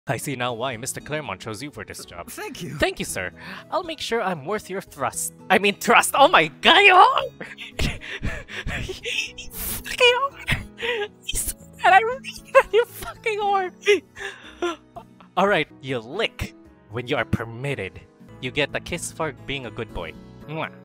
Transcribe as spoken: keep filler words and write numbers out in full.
I see now why Mister Claremont chose you for this job. Thank you. Thank you, sir. I'll make sure I'm worth your thrust. I mean trust. Oh my god, you You fucking whore! He's and I really you fucking whore! Alright, you lick when you are permitted. You get a kiss for being a good boy. Mwah.